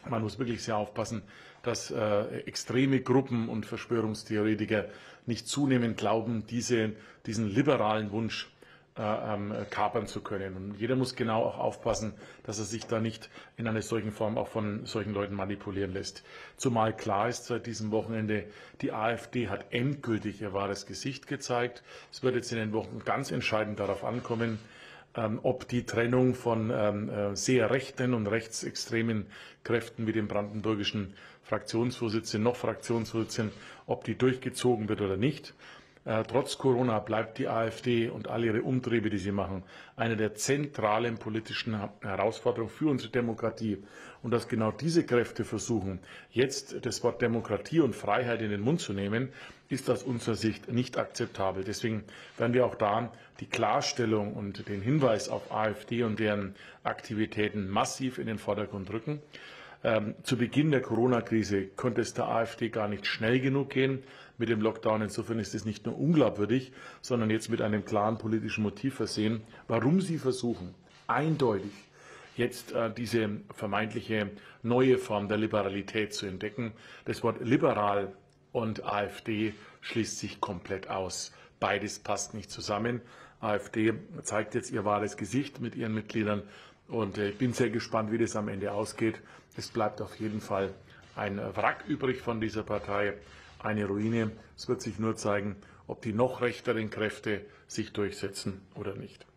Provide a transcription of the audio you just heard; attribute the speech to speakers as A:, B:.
A: Man muss wirklich sehr aufpassen, dass extreme Gruppen und Verschwörungstheoretiker nicht zunehmend glauben, diesen liberalen Wunsch kapern zu können. Und jeder muss genau auch aufpassen, dass er sich da nicht in einer solchen Form auch von solchen Leuten manipulieren lässt. Zumal klar ist seit diesem Wochenende, die AfD hat endgültig ihr wahres Gesicht gezeigt. Es wird jetzt in den Wochen ganz entscheidend darauf ankommen, ob die Trennung von sehr rechten und rechtsextremen Kräften wie dem brandenburgischen Fraktionsvorsitzenden, noch Fraktionsvorsitzenden, ob die durchgezogen wird oder nicht. Trotz Corona bleibt die AfD und all ihre Umtriebe, die sie machen, eine der zentralen politischen Herausforderungen für unsere Demokratie. Und dass genau diese Kräfte versuchen, jetzt das Wort Demokratie und Freiheit in den Mund zu nehmen, ist aus unserer Sicht nicht akzeptabel. Deswegen werden wir auch da die Klarstellung und den Hinweis auf AfD und deren Aktivitäten massiv in den Vordergrund rücken. Zu Beginn der Corona-Krise konnte es der AfD gar nicht schnell genug gehen mit dem Lockdown. Insofern ist es nicht nur unglaubwürdig, sondern jetzt mit einem klaren politischen Motiv versehen, warum sie versuchen, eindeutig jetzt diese vermeintliche neue Form der Liberalität zu entdecken. Das Wort liberal und AfD schließt sich komplett aus. Beides passt nicht zusammen. AfD zeigt jetzt ihr wahres Gesicht mit ihren Mitgliedern. Und ich bin sehr gespannt, wie das am Ende ausgeht. Es bleibt auf jeden Fall ein Wrack übrig von dieser Partei, eine Ruine. Es wird sich nur zeigen, ob die noch rechteren Kräfte sich durchsetzen oder nicht.